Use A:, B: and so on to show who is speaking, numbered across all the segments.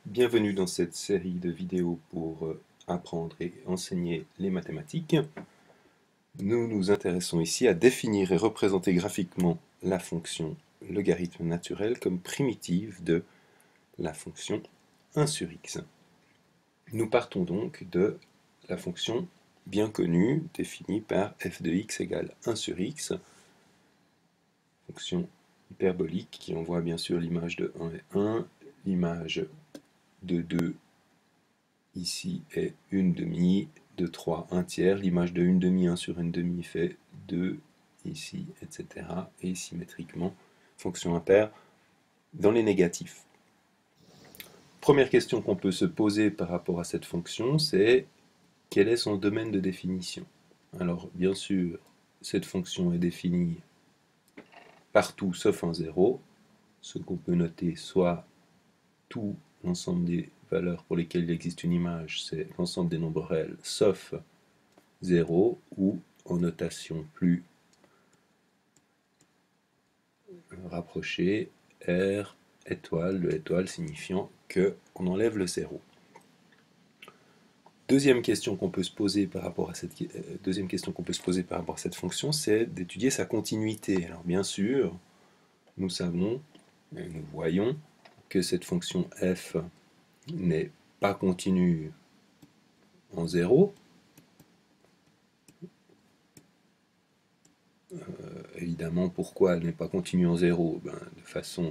A: Bienvenue dans cette série de vidéos pour apprendre et enseigner les mathématiques. Nous nous intéressons ici à définir et représenter graphiquement la fonction logarithme naturel comme primitive de la fonction 1 sur x. Nous partons donc de la fonction bien connue définie par f de x égale 1 sur x, fonction hyperbolique qui envoie bien sûr l'image de 1 et 1, l'image de 2 ici est 1 demi, de 3 1 tiers, l'image de 1 demi 1 sur 1 demi fait 2 ici, etc. Et symétriquement, fonction impaire dans les négatifs. Première question qu'on peut se poser par rapport à cette fonction, c'est quel est son domaine de définition? Alors bien sûr, cette fonction est définie partout sauf en 0, ce qu'on peut noter soit tout l'ensemble des valeurs pour lesquelles il existe une image, c'est l'ensemble des nombres réels sauf 0, ou en notation plus rapprochée, R étoile, le étoile signifiant qu'on enlève le 0. Deuxième question qu'on peut se poser par rapport à cette fonction, c'est d'étudier sa continuité. Alors bien sûr, nous savons, et nous voyons que cette fonction f n'est pas continue en 0. Évidemment, pourquoi elle n'est pas continue en 0? De façon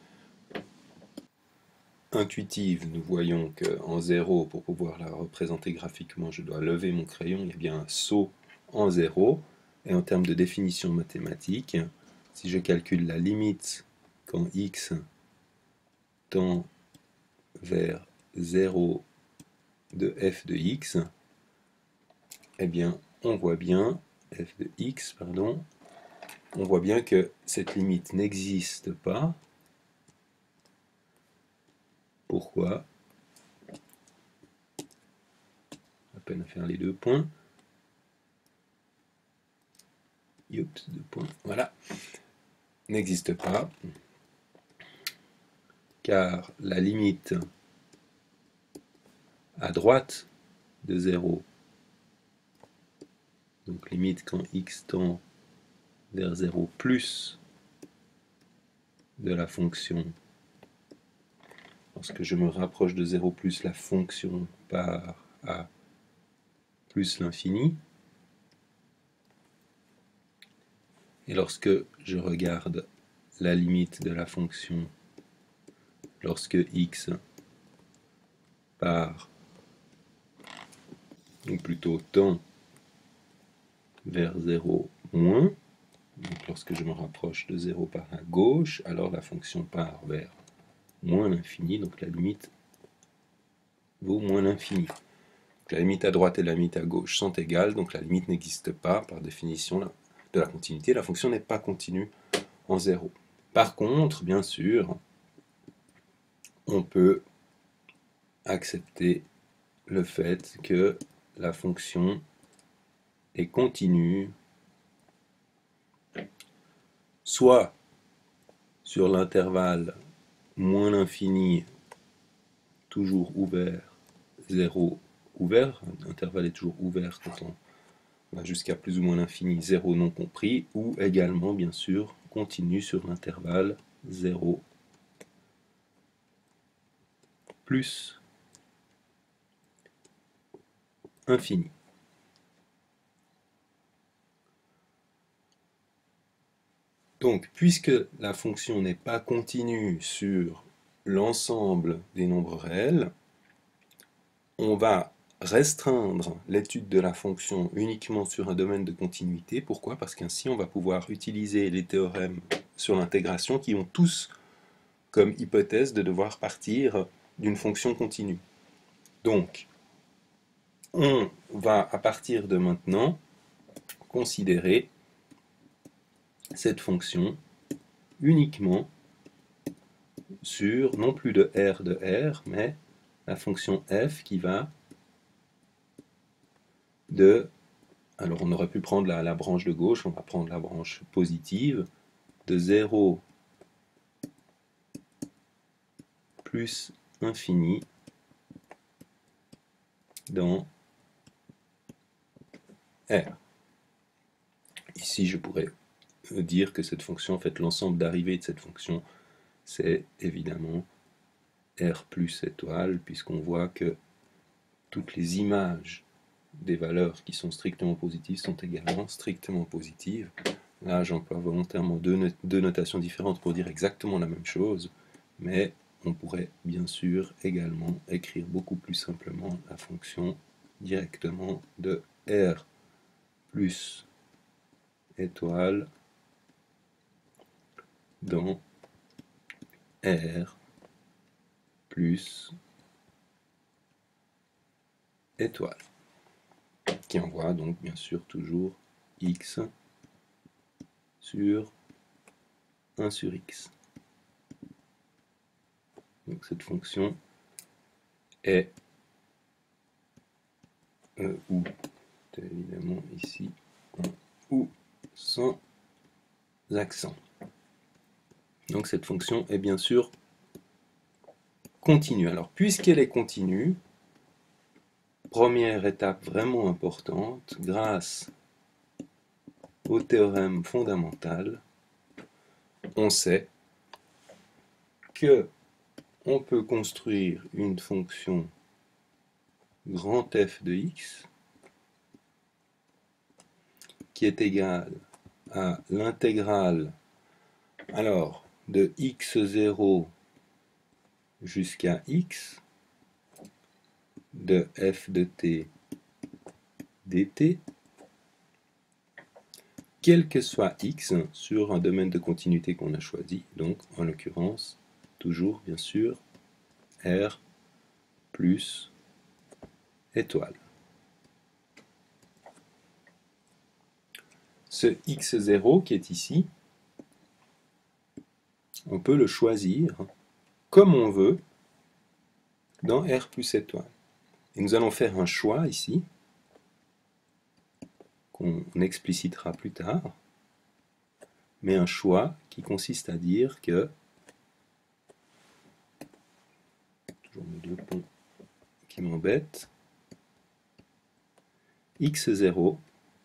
A: intuitive, nous voyons qu'en 0, pour pouvoir la représenter graphiquement, je dois lever mon crayon, il y a bien un saut en 0. Et en termes de définition mathématique, si je calcule la limite quand x tend vers 0 de f de x, eh bien, on voit bien que cette limite n'existe pas. Pourquoi? À peine à faire les deux points. Oups, deux points. Voilà. N'existe pas. Car la limite à droite de 0, donc limite quand x tend vers 0 plus de la fonction, lorsque je me rapproche de 0 plus, la fonction part à plus l'infini. Et lorsque je regarde la limite de la fonction, lorsque x part, ou plutôt tend vers 0 moins, donc lorsque je me rapproche de 0 par la gauche, alors la fonction part vers moins l'infini, donc la limite vaut moins l'infini. La limite à droite et la limite à gauche sont égales, donc la limite n'existe pas, par définition de la continuité, la fonction n'est pas continue en 0. Par contre, bien sûr, on peut accepter le fait que la fonction est continue soit sur l'intervalle moins l'infini, toujours ouvert, 0 ouvert, l'intervalle est toujours ouvert quand on va jusqu'à plus ou moins l'infini, 0 non compris, ou également, bien sûr, continue sur l'intervalle 0 plus infini. Donc, puisque la fonction n'est pas continue sur l'ensemble des nombres réels, on va restreindre l'étude de la fonction uniquement sur un domaine de continuité. Pourquoi? Parce qu'ainsi, on va pouvoir utiliser les théorèmes sur l'intégration qui ont tous comme hypothèse de devoir partir d'une fonction continue. Donc, on va à partir de maintenant considérer cette fonction uniquement sur non plus de R, mais la fonction f qui va de... Alors on aurait pu prendre la branche de gauche, on va prendre la branche positive, de 0 plus infini dans R. Ici, je pourrais dire que cette fonction, en fait, l'ensemble d'arrivées de cette fonction, c'est évidemment R plus étoile, puisqu'on voit que toutes les images des valeurs qui sont strictement positives sont également strictement positives. Là, j'emploie volontairement deux notations différentes pour dire exactement la même chose, mais on pourrait bien sûr également écrire beaucoup plus simplement la fonction directement de R plus étoile dans R plus étoile, qui envoie donc bien sûr toujours x sur 1 sur x. Donc cette fonction est ou, évidemment ici, ou sans accent. Donc cette fonction est bien sûr continue. Alors puisqu'elle est continue, première étape vraiment importante, grâce au théorème fondamental, on sait que on peut construire une fonction grand F de x qui est égale à l'intégrale alors de x0 jusqu'à x de f de t dt, quel que soit x sur un domaine de continuité qu'on a choisi, donc en l'occurrence toujours bien sûr R plus étoile. Ce x0 qui est ici, on peut le choisir comme on veut dans R plus étoile. Et nous allons faire un choix ici, qu'on explicitera plus tard, mais un choix qui consiste à dire que, toujours mes deux ponts qui m'embêtent, x0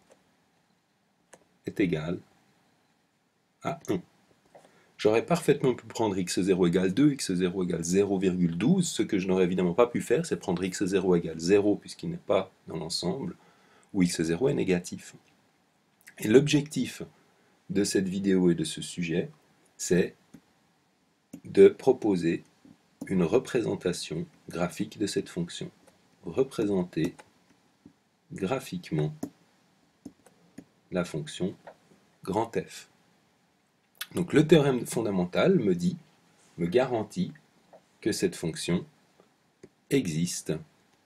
A: est égal à 1. J'aurais parfaitement pu prendre x0 égale 2, x0 égale 0,12. Ce que je n'aurais évidemment pas pu faire, c'est prendre x0 égale 0 puisqu'il n'est pas dans l'ensemble, où x0 est négatif. Et l'objectif de cette vidéo et de ce sujet, c'est de proposer une représentation graphique de cette fonction. Représenter graphiquement la fonction grand F. Donc le théorème fondamental me garantit que cette fonction existe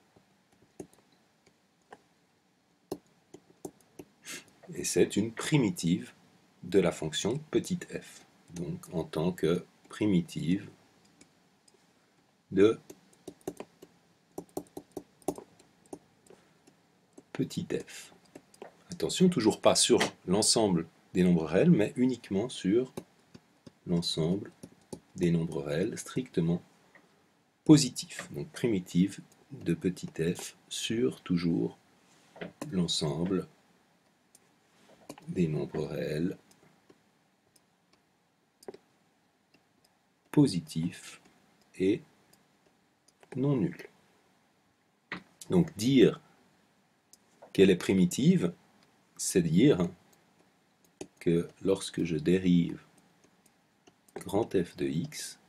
A: et c'est une primitive de la fonction petit f, donc en tant que primitive de petit f. Attention, toujours pas sur l'ensemble des nombres réels, mais uniquement sur l'ensemble des nombres réels strictement positifs. Donc primitive de petit f sur toujours l'ensemble des nombres réels positifs et non nuls. Donc dire qu'elle est primitive, c'est dire que lorsque je dérive grand F de x,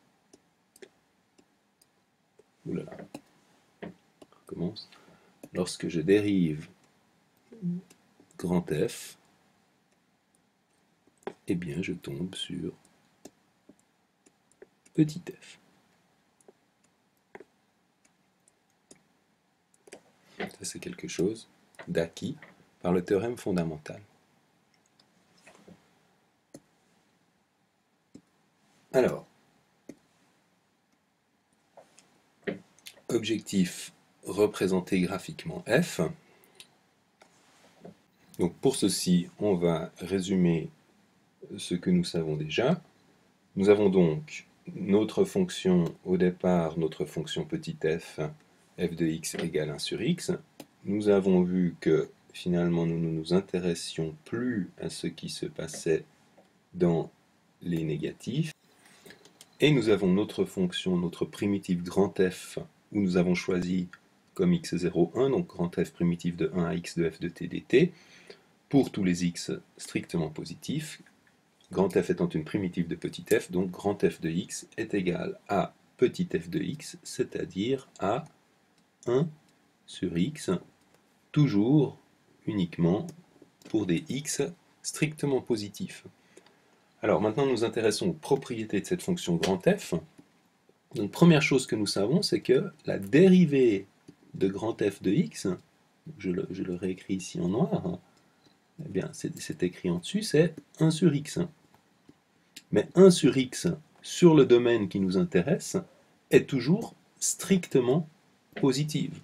A: oulala, on recommence, lorsque je dérive grand F, eh bien je tombe sur petit f. Ça c'est quelque chose d'acquis par le théorème fondamental. Alors, objectif représenter graphiquement f. Donc pour ceci, on va résumer ce que nous savons déjà. Nous avons donc notre fonction, au départ, notre fonction petit f, f de x égale 1 sur x, nous avons vu que finalement nous ne nous intéressions plus à ce qui se passait dans les négatifs, et nous avons notre fonction, notre primitive grand f, où nous avons choisi comme x0, 1, donc grand f primitif de 1 à x de f de t dt, pour tous les x strictement positifs, grand f étant une primitive de petit f, donc grand f de x est égal à petit f de x, c'est-à-dire à 1 sur x, toujours, uniquement, pour des x strictement positifs. Alors maintenant nous nous intéressons aux propriétés de cette fonction grand f. Donc première chose que nous savons, c'est que la dérivée de grand f de x, je le réécris ici en noir, eh bien c'est écrit en dessus, c'est 1 sur x. Mais 1 sur x sur le domaine qui nous intéresse est toujours strictement positive.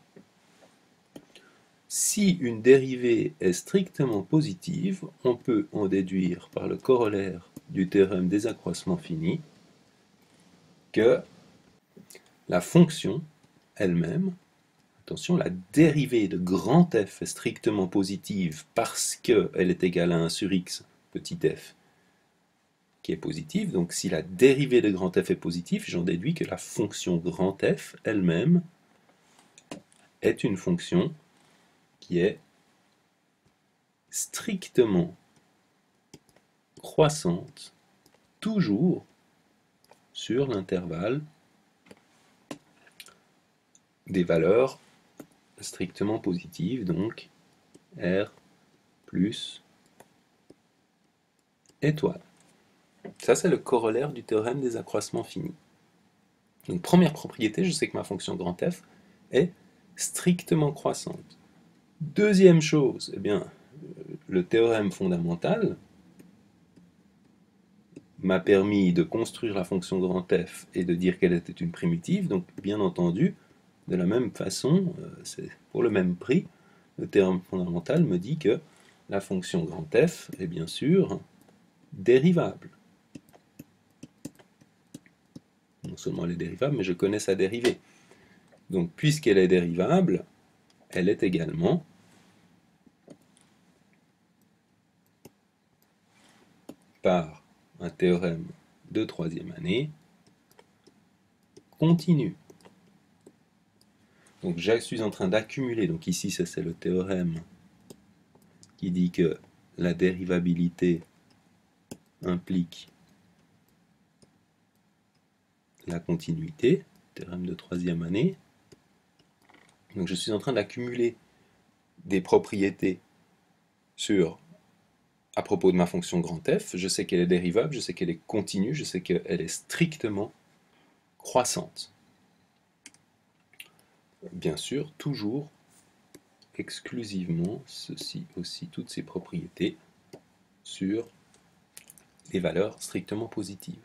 A: Si une dérivée est strictement positive, on peut en déduire par le corollaire du théorème des accroissements finis que la fonction elle-même, attention, la dérivée de grand f est strictement positive parce qu'elle est égale à 1 sur x, petit f, qui est positive. Donc si la dérivée de grand f est positive, j'en déduis que la fonction grand f elle-même est une fonction qui est strictement croissante, toujours sur l'intervalle des valeurs strictement positives, donc R plus étoile. Ça, c'est le corollaire du théorème des accroissements finis. Donc, première propriété, je sais que ma fonction grand F est strictement croissante. Deuxième chose, eh bien, le théorème fondamental m'a permis de construire la fonction grand F et de dire qu'elle était une primitive, donc bien entendu, de la même façon, c'est pour le même prix, le théorème fondamental me dit que la fonction grand F est bien sûr dérivable. Non seulement elle est dérivable, mais je connais sa dérivée. Donc puisqu'elle est dérivable, elle est également par un théorème de troisième année continue. Donc je suis en train d'accumuler, donc ici c'est le théorème qui dit que la dérivabilité implique la continuité, théorème de troisième année. Donc je suis en train d'accumuler des propriétés à propos de ma fonction grand f. Je sais qu'elle est dérivable, je sais qu'elle est continue, je sais qu'elle est strictement croissante. Bien sûr, toujours exclusivement ceci aussi, toutes ces propriétés sur les valeurs strictement positives.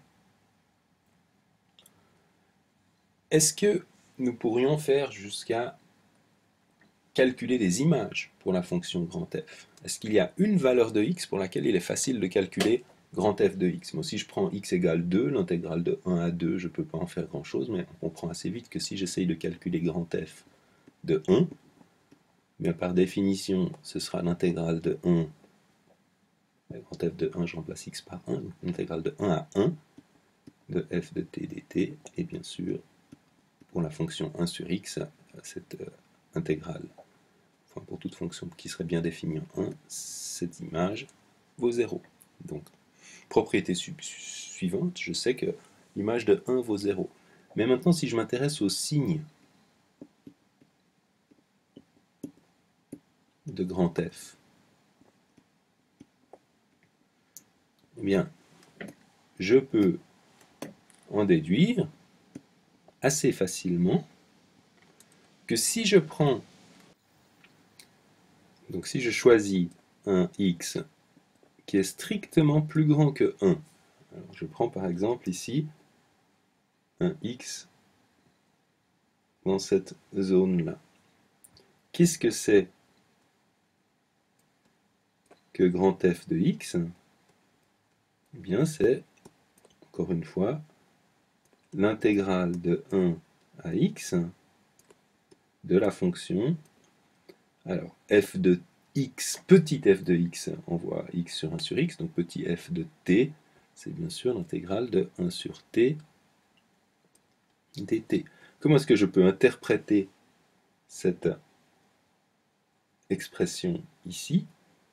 A: Est-ce que nous pourrions faire jusqu'à calculer des images pour la fonction grand f? Est-ce qu'il y a une valeur de x pour laquelle il est facile de calculer grand f de x? Moi, si je prends x égale 2, l'intégrale de 1 à 2, je ne peux pas en faire grand-chose, mais on comprend assez vite que si j'essaye de calculer grand f de 1, bien par définition, ce sera l'intégrale de 1, grand f de 1, je remplace x par 1, donc l'intégrale de 1 à 1 de f de t dt, et bien sûr, pour la fonction 1 sur x, cette intégrale, enfin pour toute fonction qui serait bien définie en 1, cette image vaut 0. Donc, propriété suivante, je sais que l'image de 1 vaut 0. Mais maintenant, si je m'intéresse au signe de grand F, eh bien, je peux en déduire assez facilement que si je prends, donc si je choisis un x qui est strictement plus grand que 1, alors je prends par exemple ici un x dans cette zone-là. Qu'est-ce que c'est que grand F de x? Eh bien, c'est, encore une fois, l'intégrale de 1 à x de la fonction, alors f de x, petit f de x, on voit x sur 1 sur x, donc petit f de t, c'est bien sûr l'intégrale de 1 sur t dt. Comment est-ce que je peux interpréter cette expression ici?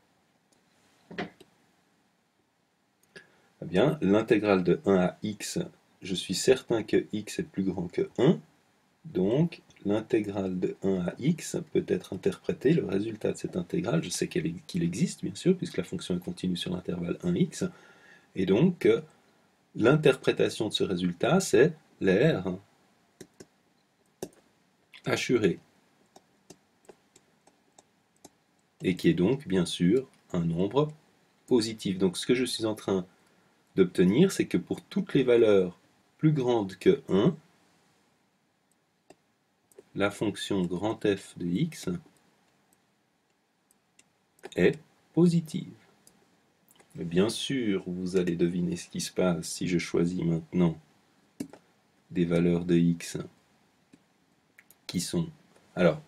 A: Eh bien, l'intégrale de 1 à x, je suis certain que x est plus grand que 1, donc l'intégrale de 1 à x peut être interprétée, le résultat de cette intégrale, je sais qu'il existe bien sûr, puisque la fonction est continue sur l'intervalle 1x, et donc l'interprétation de ce résultat, c'est l'air assuré, et qui est donc bien sûr un nombre positif. Donc ce que je suis en train d'obtenir, c'est que pour toutes les valeurs plus grandes que 1, la fonction grand F de x est positive. Mais bien sûr, vous allez deviner ce qui se passe si je choisis maintenant des valeurs de x qui sont, alors,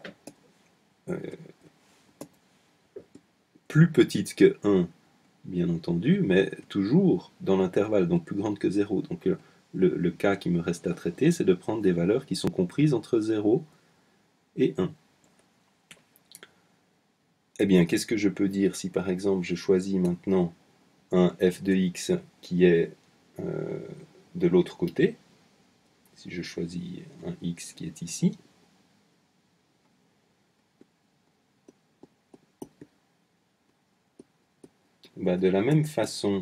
A: plus petites que 1, bien entendu, mais toujours dans l'intervalle, donc plus grande que 0. Donc le cas qui me reste à traiter, c'est de prendre des valeurs qui sont comprises entre 0 et 1. Eh bien, qu'est-ce que je peux dire si par exemple je choisis maintenant un f de x qui est de l'autre côté, si je choisis un x qui est ici, bah de la même façon,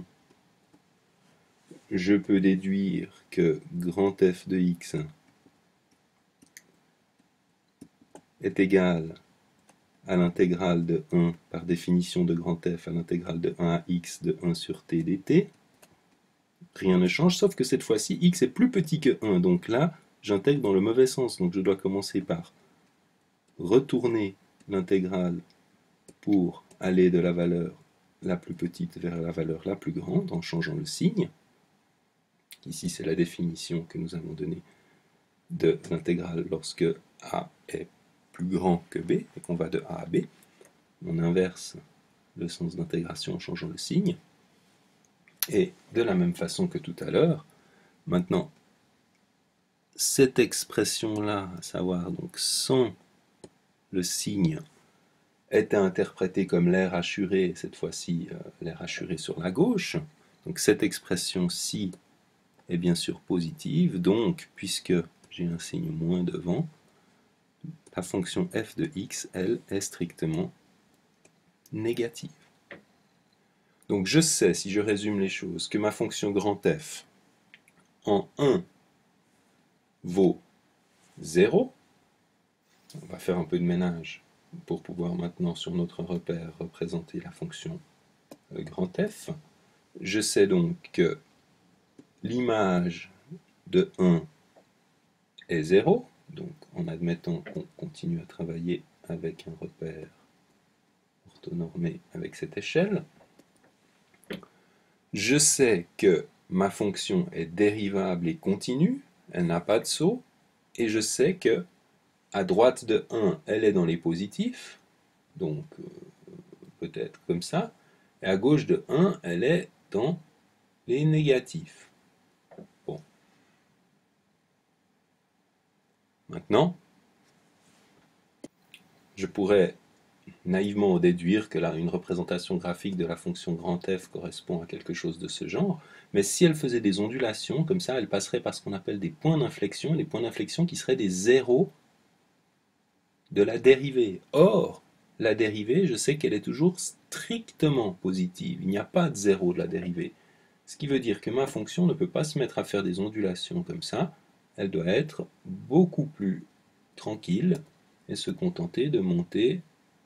A: je peux déduire que grand f de x est égal à l'intégrale de 1 par définition de grand f à l'intégrale de 1 à x de 1 sur t dt. Rien ne change, sauf que cette fois-ci, x est plus petit que 1. Donc là, j'intègre dans le mauvais sens. Donc je dois commencer par retourner l'intégrale pour aller de la valeur la plus petite vers la valeur la plus grande en changeant le signe. Ici, c'est la définition que nous avons donnée de l'intégrale lorsque a est plus grand que b, et qu'on va de a à b. On inverse le sens d'intégration en changeant le signe. Et de la même façon que tout à l'heure, maintenant, cette expression-là, à savoir donc sans le signe, était interprétée comme l'air assuré, cette fois-ci l'air assuré sur la gauche. Donc cette expression-ci est bien sûr positive, donc puisque j'ai un signe moins devant, la fonction f de x, elle, est strictement négative. Donc je sais, si je résume les choses, que ma fonction grand F en 1 vaut 0. On va faire un peu de ménage pour pouvoir maintenant sur notre repère représenter la fonction grand F. Je sais donc que l'image de 1 est 0, donc en admettant qu'on continue à travailler avec un repère orthonormé avec cette échelle. Je sais que ma fonction est dérivable et continue, elle n'a pas de saut, et je sais que à droite de 1, elle est dans les positifs, donc peut-être comme ça, et à gauche de 1, elle est dans les négatifs. Bon. Maintenant, je pourrais naïvement déduire que là, une représentation graphique de la fonction grand F correspond à quelque chose de ce genre, mais si elle faisait des ondulations, comme ça, elle passerait par ce qu'on appelle des points d'inflexion, et les points d'inflexion qui seraient des zéros de la dérivée. Or, la dérivée, je sais qu'elle est toujours strictement positive, il n'y a pas de zéro de la dérivée. Ce qui veut dire que ma fonction ne peut pas se mettre à faire des ondulations comme ça, elle doit être beaucoup plus tranquille et se contenter de monter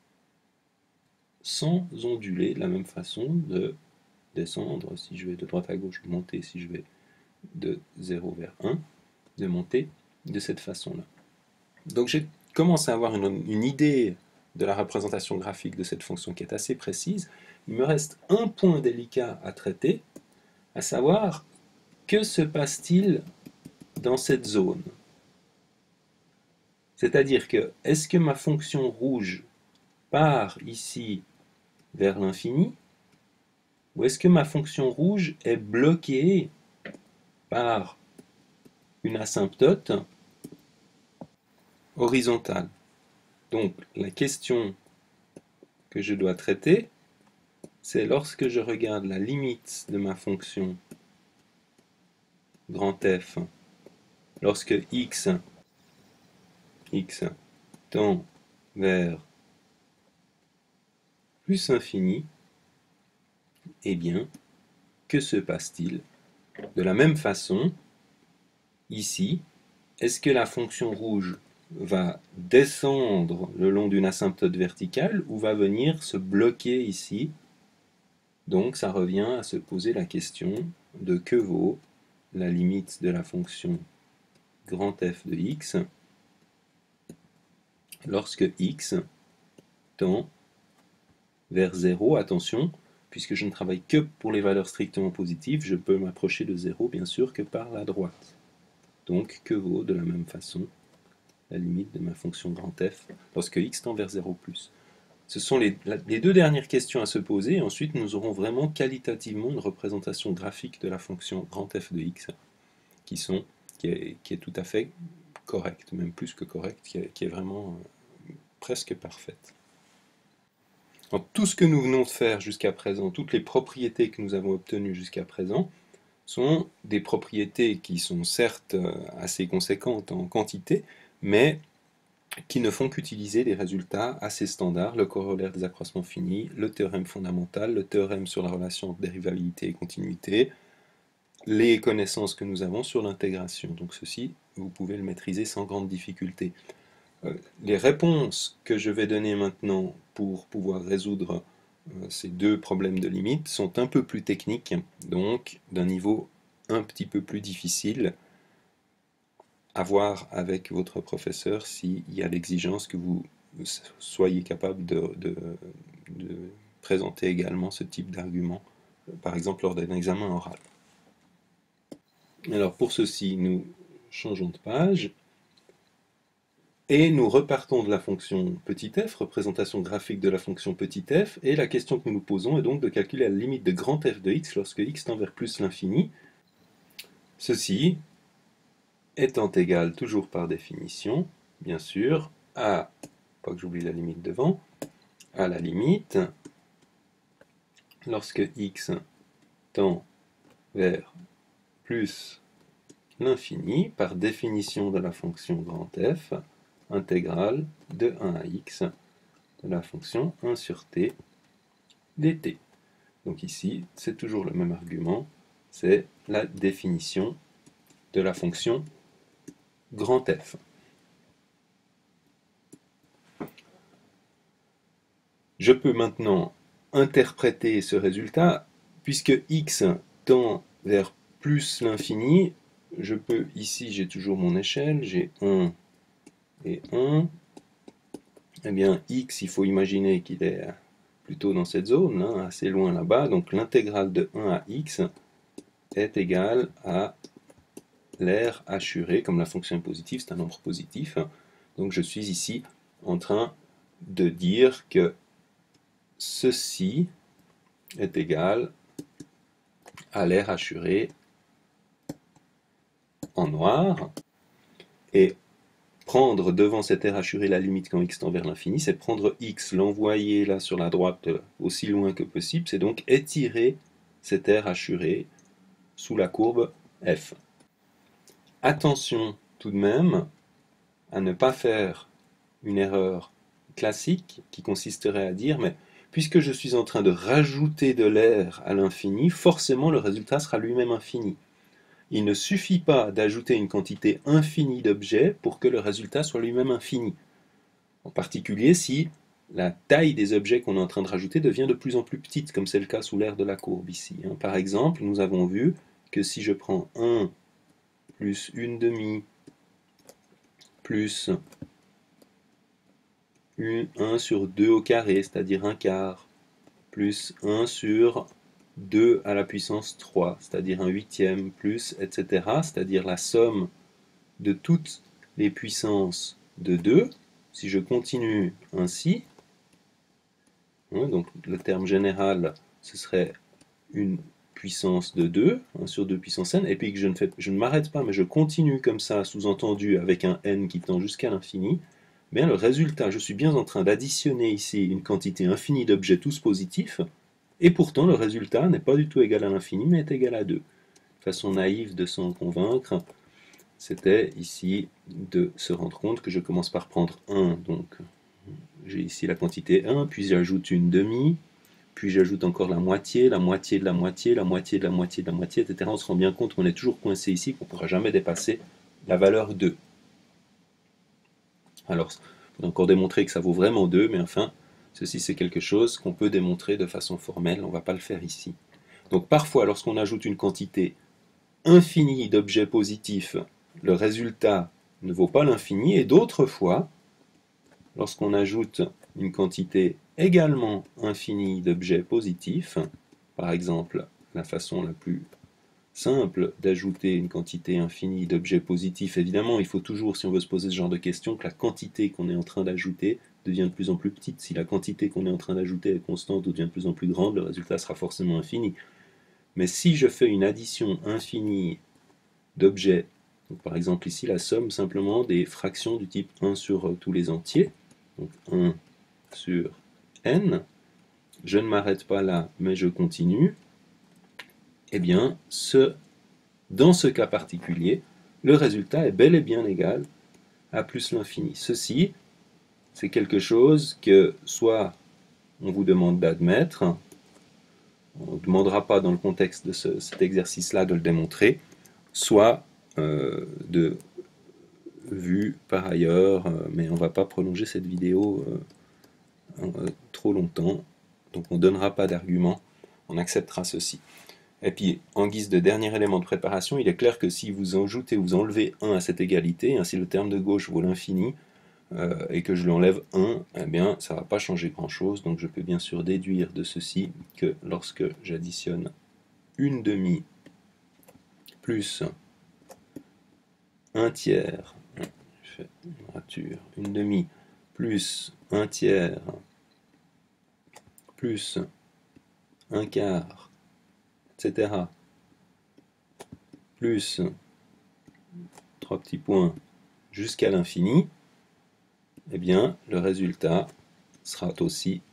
A: sans onduler de la même façon, de descendre si je vais de droite à gauche, de monter si je vais de 0 vers 1, de monter de cette façon-là. Donc j'ai commencé à avoir une idée de la représentation graphique de cette fonction qui est assez précise. Il me reste un point délicat à traiter, à savoir que se passe-t-il dans cette zone. C'est-à-dire que, est-ce que ma fonction rouge part ici vers l'infini, ou est-ce que ma fonction rouge est bloquée par une asymptote horizontale? Donc la question que je dois traiter, c'est lorsque je regarde la limite de ma fonction grand F, lorsque x tend vers plus infini, eh bien, que se passe-t-il? De la même façon, ici, est-ce que la fonction rouge va descendre le long d'une asymptote verticale ou va venir se bloquer ici? Donc ça revient à se poser la question de que vaut la limite de la fonction grand F de x lorsque x tend vers 0. Attention, puisque je ne travaille que pour les valeurs strictement positives, je peux m'approcher de 0 bien sûr que par la droite. Donc que vaut de la même façon la limite de ma fonction grand F lorsque x tend vers 0+. Ce sont les deux dernières questions à se poser, et ensuite nous aurons vraiment qualitativement une représentation graphique de la fonction grand F de x qui est tout à fait correcte, même plus que correcte, qui est vraiment presque parfaite. Donc, tout ce que nous venons de faire jusqu'à présent, toutes les propriétés que nous avons obtenues jusqu'à présent, sont des propriétés qui sont certes assez conséquentes en quantité, mais qui ne font qu'utiliser des résultats assez standards, le corollaire des accroissements finis, le théorème fondamental, le théorème sur la relation entre dérivabilité et continuité, les connaissances que nous avons sur l'intégration. Donc ceci, vous pouvez le maîtriser sans grande difficulté. Les réponses que je vais donner maintenant pour pouvoir résoudre ces deux problèmes de limite sont un peu plus techniques, donc d'un niveau un petit peu plus difficile, à voir avec votre professeur s'il y a l'exigence que vous soyez capable de présenter également ce type d'argument, par exemple lors d'un examen oral. Alors pour ceci, nous changeons de page et nous repartons de la fonction petit f, représentation graphique de la fonction petit f, et la question que nous nous posons est donc de calculer la limite de grand F de x lorsque x tend vers plus l'infini. Ceci étant égal, toujours par définition, bien sûr, à, pas que j'oublie la limite devant, à la limite, lorsque x tend vers plus l'infini, par définition de la fonction grand F, intégrale de 1 à x de la fonction 1 sur t dt. Donc ici, c'est toujours le même argument, c'est la définition de la fonction grand F. Je peux maintenant interpréter ce résultat, puisque x tend vers plus l'infini, je peux, ici j'ai toujours mon échelle, j'ai 1 et 1, eh bien x, il faut imaginer qu'il est plutôt dans cette zone, hein, assez loin là-bas, donc l'intégrale de 1 à x est égale à l'aire assurée, comme la fonction est positive, c'est un nombre positif, donc je suis ici en train de dire que ceci est égal à l'aire assurée en noir, et prendre devant cette aire assurée la limite quand x tend vers l'infini, c'est prendre x, l'envoyer là sur la droite aussi loin que possible, c'est donc étirer cette aire assurée sous la courbe f. Attention tout de même à ne pas faire une erreur classique qui consisterait à dire mais puisque je suis en train de rajouter de l'air à l'infini, forcément le résultat sera lui-même infini. Il ne suffit pas d'ajouter une quantité infinie d'objets pour que le résultat soit lui-même infini. En particulier si la taille des objets qu'on est en train de rajouter devient de plus en plus petite, comme c'est le cas sous l'aire de la courbe ici. Par exemple, nous avons vu que si je prends 1 plus 1/2 plus 1 sur 2 au carré, c'est-à-dire 1/4, plus 1 sur 2 à la puissance 3, c'est-à-dire 1/8, plus, etc., c'est-à-dire la somme de toutes les puissances de 2, si je continue ainsi, hein, donc le terme général, ce serait une puissance de 2, 1 sur 2 puissance n, et puis que je ne m'arrête pas, mais je continue comme ça, sous-entendu avec un n qui tend jusqu'à l'infini, bien le résultat, je suis bien en train d'additionner ici une quantité infinie d'objets tous positifs, et pourtant le résultat n'est pas du tout égal à l'infini, mais est égal à 2. Façon naïve de s'en convaincre, c'était ici de se rendre compte que je commence par prendre 1, donc j'ai ici la quantité 1, puis j'ajoute une demi, puis j'ajoute encore la moitié, la moitié de la moitié, la moitié de la moitié de la moitié, etc. On se rend bien compte qu'on est toujours coincé ici, qu'on ne pourra jamais dépasser la valeur 2. Alors, il faut encore démontrer que ça vaut vraiment 2, mais enfin, ceci c'est quelque chose qu'on peut démontrer de façon formelle, on ne va pas le faire ici. Donc parfois, lorsqu'on ajoute une quantité infinie d'objets positifs, le résultat ne vaut pas l'infini, et d'autres fois, lorsqu'on ajoute une quantité également infinie d'objets positifs, par exemple, la façon la plus simple d'ajouter une quantité infinie d'objets positifs, évidemment, il faut toujours, si on veut se poser ce genre de questions, que la quantité qu'on est en train d'ajouter devient de plus en plus petite. Si la quantité qu'on est en train d'ajouter est constante ou devient de plus en plus grande, le résultat sera forcément infini. Mais si je fais une addition infinie d'objets, par exemple ici la somme simplement des fractions du type 1 sur tous les entiers, donc 1 sur n, je ne m'arrête pas là, mais je continue, eh bien, dans ce cas particulier, le résultat est bel et bien égal à plus l'infini. Ceci, c'est quelque chose que soit on vous demande d'admettre, on ne demandera pas dans le contexte de cet exercice-là de le démontrer, soit de vue par ailleurs, mais on ne va pas prolonger cette vidéo trop longtemps, donc on ne donnera pas d'argument, on acceptera ceci. Et puis, en guise de dernier élément de préparation, il est clair que si vous ajoutez ou vous enlevez 1 à cette égalité, hein, si le terme de gauche vaut l'infini, et que je lui enlève 1, eh bien, ça ne va pas changer grand-chose. Donc je peux bien sûr déduire de ceci que lorsque j'additionne une demi plus un tiers, je fais une rature, une demi plus un tiers plus un quart, etc., plus 3 petits points jusqu'à l'infini, eh bien, le résultat sera aussi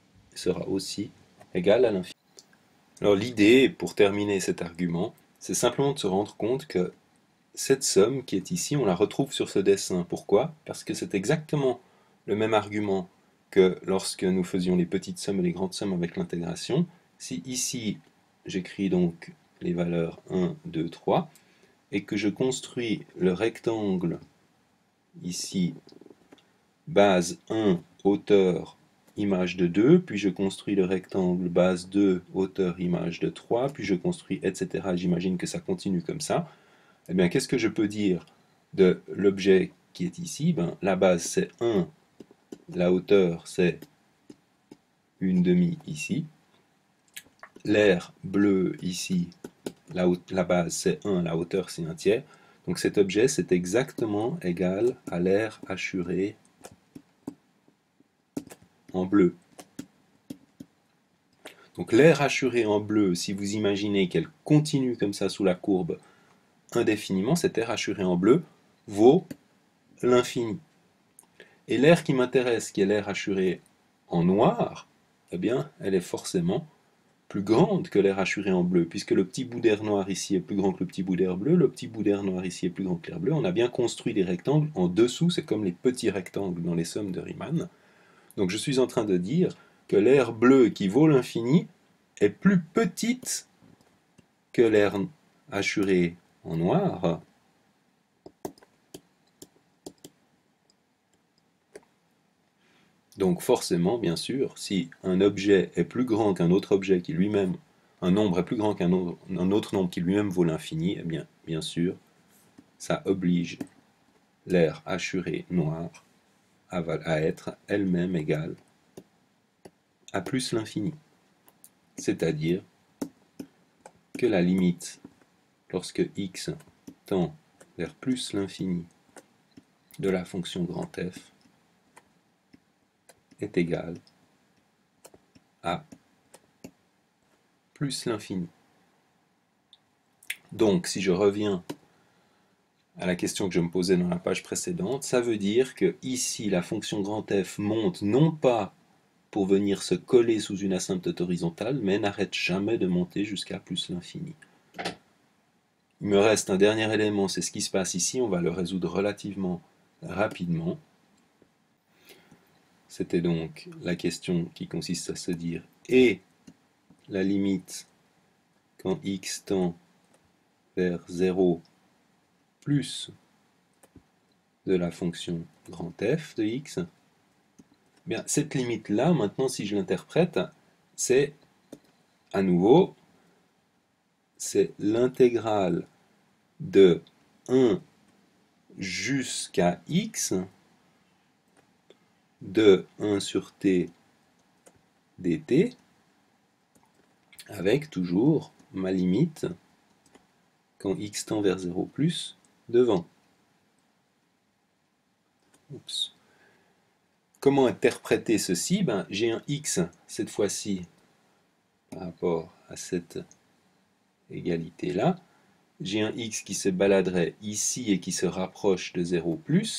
A: égal à l'infini. Alors l'idée, pour terminer cet argument, c'est simplement de se rendre compte que cette somme qui est ici, on la retrouve sur ce dessin. Pourquoi? Parce que c'est exactement le même argument que lorsque nous faisions les petites sommes et les grandes sommes avec l'intégration. Si ici, j'écris donc les valeurs 1, 2, 3, et que je construis le rectangle ici, base 1, hauteur, image de 2, puis je construis le rectangle base 2, hauteur, image de 3, puis je construis, etc. J'imagine que ça continue comme ça. Eh bien, qu'est-ce que je peux dire de l'objet qui est ici? Ben, la base, c'est 1, la hauteur, c'est une demi ici. L'air bleu ici, la base, c'est 1, la hauteur, c'est un tiers. Donc cet objet, c'est exactement égal à l'air hachuré en bleu. Donc l'aire hachurée en bleu, si vous imaginez qu'elle continue comme ça sous la courbe indéfiniment, cette aire hachurée en bleu vaut l'infini. Et l'aire qui m'intéresse, qui est l'aire hachurée en noir, eh bien, elle est forcément plus grande que l'aire hachurée en bleu, puisque le petit bout d'air noir ici est plus grand que le petit bout d'air bleu, le petit bout d'air noir ici est plus grand que l'air bleu. On a bien construit des rectangles en dessous, c'est comme les petits rectangles dans les sommes de Riemann. Donc je suis en train de dire que l'aire bleue qui vaut l'infini est plus petite que l'aire hachurée en noir, donc forcément, bien sûr, si un objet est plus grand qu'un autre objet qui lui-même, un nombre est plus grand qu'un autre nombre qui lui-même vaut l'infini, eh bien, bien sûr, ça oblige l'aire hachurée noire à être elle-même égale à plus l'infini. C'est-à-dire que la limite, lorsque x tend vers plus l'infini de la fonction grand F est égal à plus l'infini. Donc, si je reviens à la question que je me posais dans la page précédente, ça veut dire que ici, la fonction grand F monte non pas pour venir se coller sous une asymptote horizontale, mais n'arrête jamais de monter jusqu'à plus l'infini. Il me reste un dernier élément, c'est ce qui se passe ici, on va le résoudre relativement rapidement. C'était donc la question qui consiste à se dire et la limite quand x tend vers 0 plus de la fonction grand F de x. Bien, cette limite-là, maintenant, si je l'interprète, c'est à nouveau, c'est l'intégrale de 1 jusqu'à x de 1 sur t dt, avec toujours ma limite quand x tend vers 0 plus devant. Oups. Comment interpréter ceci? J'ai un x cette fois-ci par rapport à cette égalité-là. J'ai un x qui se baladerait ici et qui se rapproche de 0 plus.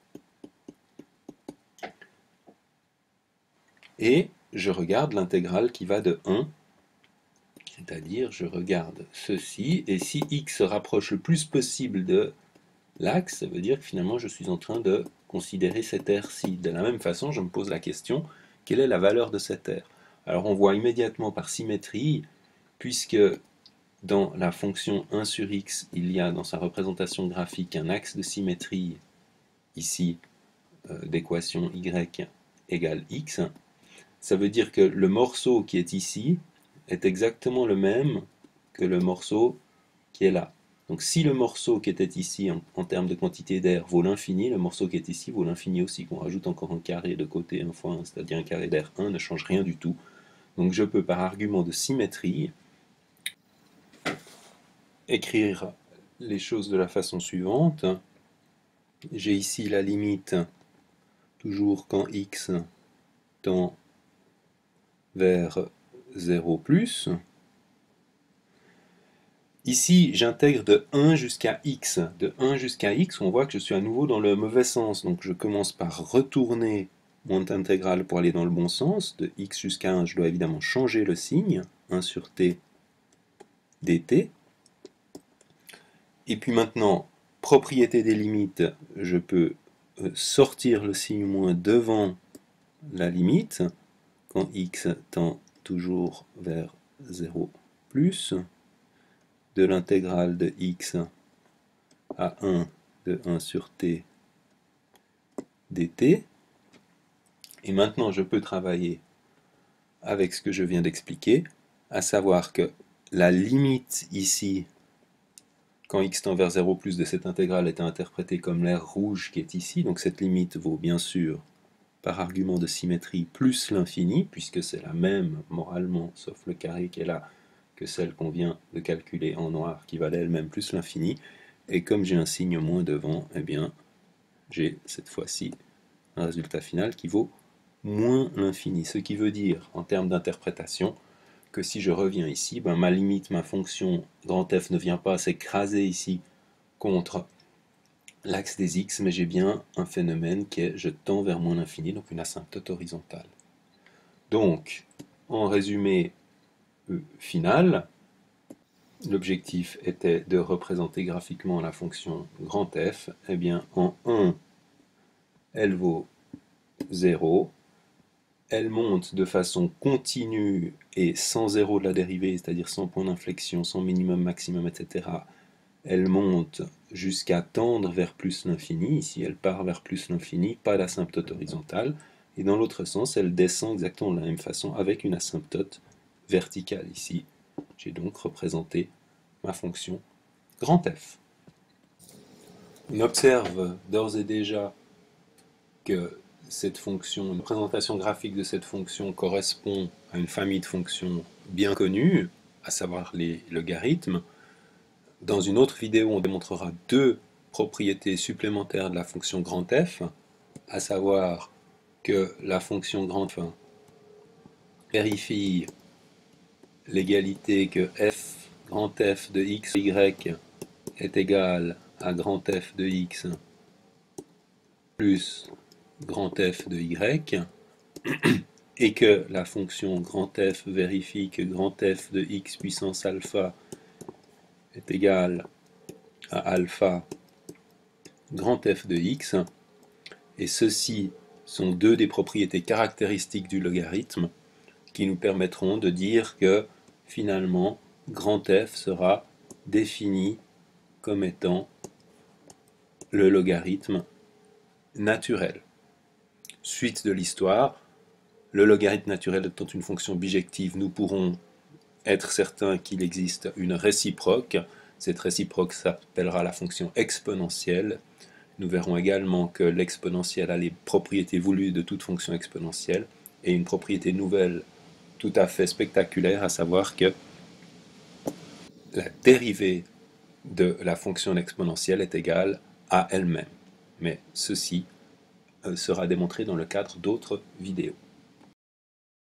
A: Et je regarde l'intégrale qui va de 1, c'est-à-dire je regarde ceci, et si x se rapproche le plus possible de l'axe, ça veut dire que finalement je suis en train de considérer cette aire-ci. De la même façon, je me pose la question, quelle est la valeur de cette aire? Alors on voit immédiatement par symétrie, puisque dans la fonction 1 sur x, il y a dans sa représentation graphique un axe de symétrie, ici, d'équation y égale x, ça veut dire que le morceau qui est ici est exactement le même que le morceau qui est là. Donc si le morceau qui était ici en termes de quantité d'air vaut l'infini, le morceau qui est ici vaut l'infini aussi. Qu'on rajoute encore un carré de côté 1 fois 1, c'est-à-dire un carré d'air 1, ne change rien du tout. Donc je peux par argument de symétrie écrire les choses de la façon suivante. J'ai ici la limite, toujours quand x tend vers 0 plus. Ici, j'intègre de 1 jusqu'à x. De 1 jusqu'à x, on voit que je suis à nouveau dans le mauvais sens. Donc je commence par retourner mon intégrale pour aller dans le bon sens. De x jusqu'à 1, je dois évidemment changer le signe. 1 sur t dt. Et puis maintenant, propriété des limites, je peux sortir le signe moins devant la limite, quand x tend toujours vers 0 plus, de l'intégrale de x à 1 de 1 sur t dt. Et maintenant, je peux travailler avec ce que je viens d'expliquer, à savoir que la limite ici, quand x tend vers 0 plus de cette intégrale est interprétée comme l'aire rouge qui est ici, donc cette limite vaut bien sûr, par argument de symétrie, plus l'infini, puisque c'est la même, moralement, sauf le carré qui est là, que celle qu'on vient de calculer en noir, qui valait elle-même plus l'infini, et comme j'ai un signe moins devant, eh bien, j'ai cette fois-ci un résultat final qui vaut moins l'infini, ce qui veut dire, en termes d'interprétation, que si je reviens ici, ma limite, ma fonction grand F ne vient pas s'écraser ici contre l'axe des x, mais j'ai bien un phénomène qui est je tends vers moins l'infini, donc une asymptote horizontale. Donc, en résumé final, l'objectif était de représenter graphiquement la fonction grand F. Eh bien, en 1, elle vaut 0. Elle monte de façon continue et sans zéro de la dérivée, c'est-à-dire sans point d'inflexion, sans minimum, maximum, etc. Elle monte jusqu'à tendre vers plus l'infini. Ici, elle part vers plus l'infini, pas d'asymptote horizontale. Et dans l'autre sens, elle descend exactement de la même façon avec une asymptote verticale. Ici, j'ai donc représenté ma fonction grand F. On observe d'ores et déjà que cette fonction, une représentation graphique de cette fonction correspond à une famille de fonctions bien connues, à savoir les logarithmes. Dans une autre vidéo, on démontrera deux propriété supplémentaire de la fonction grand F, à savoir que la fonction grand F vérifie l'égalité que f, grand F de x, y est égal à grand F de x plus grand F de y, et que la fonction grand F vérifie que grand F de x puissance alpha est égal à alpha grand F de x, et ceci sont deux des propriétés caractéristiques du logarithme qui nous permettront de dire que finalement grand F sera défini comme étant le logarithme naturel. Suite de l'histoire, le logarithme naturel étant une fonction bijective, nous pourrons être certains qu'il existe une réciproque. Cette réciproque s'appellera la fonction exponentielle. Nous verrons également que l'exponentielle a les propriétés voulues de toute fonction exponentielle, et une propriété nouvelle tout à fait spectaculaire, à savoir que la dérivée de la fonction exponentielle est égale à elle-même. Mais ceci sera démontré dans le cadre d'autres vidéos.